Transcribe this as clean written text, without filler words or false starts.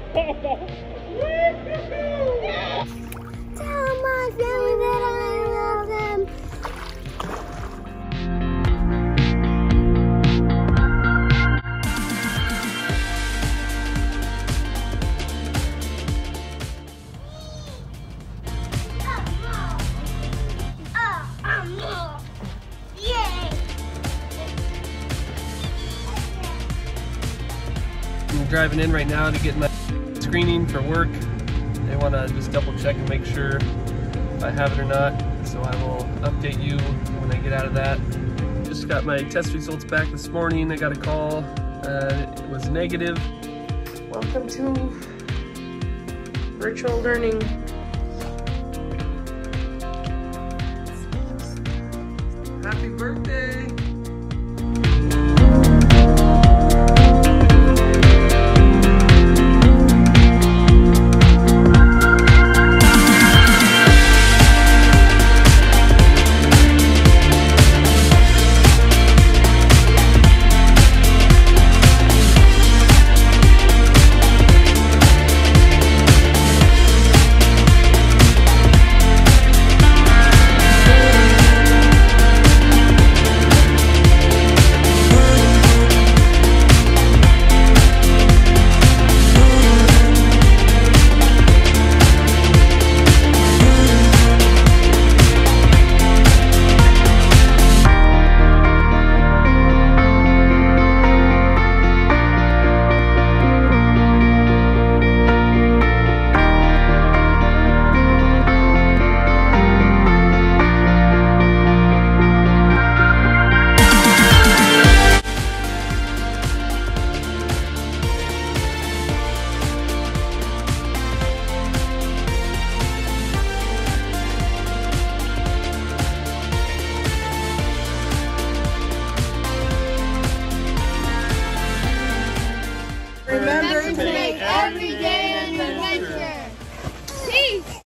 Tell my family that I love them. I'm driving in right now to get my screening for work. They want to just double check and make sure if I have it or not. So I will update you when I get out of that. Just got my test results back this morning. I got a call. It was negative. Welcome to virtual learning. Happy birthday!